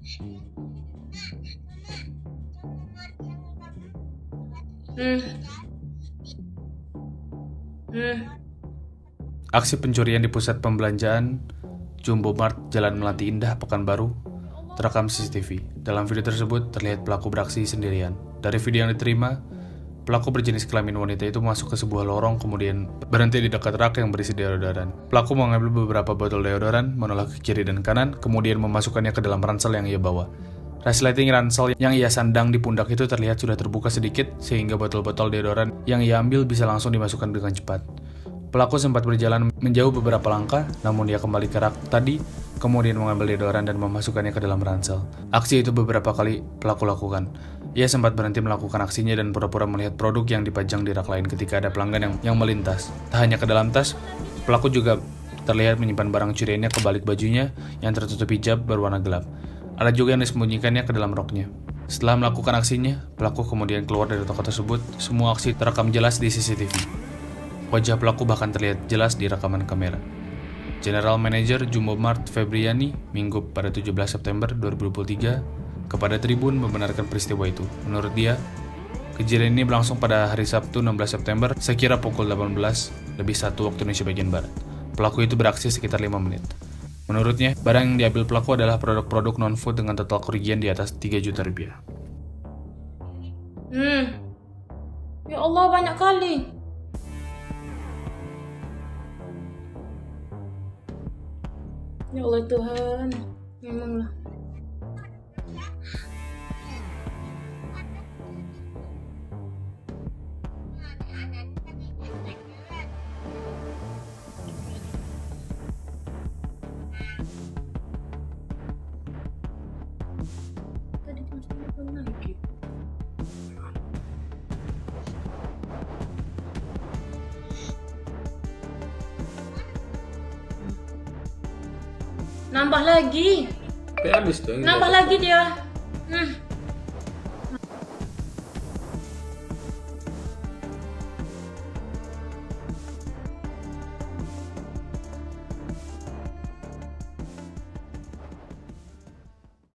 Aksi pencurian di pusat pembelanjaan Jumbo Mart Jalan Melati Indah, Pekanbaru terekam CCTV. Dalam video tersebut terlihat pelaku beraksi sendirian. Dari video yang diterima, pelaku berjenis kelamin wanita itu masuk ke sebuah lorong kemudian berhenti di dekat rak yang berisi deodoran. Pelaku mengambil beberapa botol deodoran, menoleh ke kiri dan kanan, kemudian memasukkannya ke dalam ransel yang ia bawa. Resleting ransel yang ia sandang di pundak itu terlihat sudah terbuka sedikit, sehingga botol-botol deodoran yang ia ambil bisa langsung dimasukkan dengan cepat. Pelaku sempat berjalan menjauh beberapa langkah, namun dia kembali ke rak tadi, kemudian mengambil deodoran dan memasukkannya ke dalam ransel. Aksi itu beberapa kali pelaku lakukan. Ia sempat berhenti melakukan aksinya dan pura-pura melihat produk yang dipajang di rak lain ketika ada pelanggan yang melintas. Tak hanya ke dalam tas, pelaku juga terlihat menyimpan barang curiannya ke balik bajunya yang tertutup hijab berwarna gelap. Ada juga yang disembunyikannya ke dalam roknya. Setelah melakukan aksinya, pelaku kemudian keluar dari toko tersebut. Semua aksi terekam jelas di CCTV. Wajah pelaku bahkan terlihat jelas di rekaman kamera. General Manager Jumbo Mart Febriani Minggu pada 17 September 2023 kepada Tribun membenarkan peristiwa itu. Menurut dia, kejadian ini berlangsung pada hari Sabtu 16 September sekira pukul 18:01 waktu Indonesia bagian Barat. Pelaku itu beraksi sekitar 5 menit. Menurutnya, barang yang diambil pelaku adalah produk-produk non-food dengan total kerugian di atas 3 juta rupiah. Ya Allah, banyak kali. Ya Allah Tuhan, memanglah. Tadi belum lagi. Nambah lagi. Habis tuh. Nambah lagi dia.